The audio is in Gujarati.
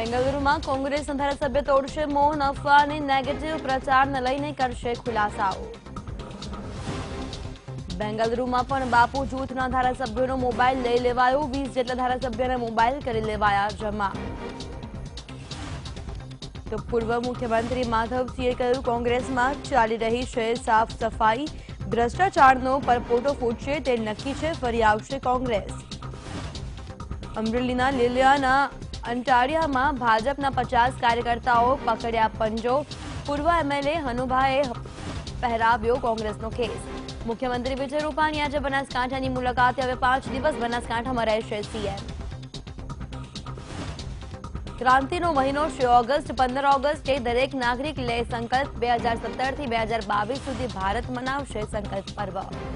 બેંગલુરુમાં કોંગ્રેસના ધારાસભ્ય તોડશે મૌન, અફવાની નેગેટિવ પ્રચારને લઈને કરશે ખુલાસાઓ। બેંગલુરુમાં પણ બાપુ જૂથના ધારાસભ્યોનો મોબાઈલ લઈ લેવાયો, 20 જેટલા ધારાસભ્યોના મોબાઈલ કરી લેવાયા જમા। તો પૂર્વ મુખ્યમંત્રી માધવસિંહે કહ્યું, કોંગ્રેસમાં ચાલી રહી છે સાફ સફાઈ, ભ્રષ્ટાચારનો પરપોટો ફૂટશે તે નક્કી છે, ફરી આવશે કોંગ્રેસ। અમરેલીના લીલિયાના અંટાળિયામાં ભાજપના 50 કાર્યકર્તાઓ પકડ્યા પંજો, પૂર્વ એમએલએ હનુભાઈએ પહેરાવ્યો કોંગ્રેસનો કેસ। મુખ્યમંત્રી વિજય રૂપાણી આજે બનાસકાંઠાની મુલાકાતે, હવે 5 દિવસ બનાસકાંઠામાં રહેશે સીએમ। ક્રાંતિનો મહિનો છે ઓગસ્ટ, 15 ઓગસ્ટે દરેક નાગરિક લે સંકલ્પ, 2017 થી 2022 સુધી ભારત મનાવશે સંકલ્પ પર્વ।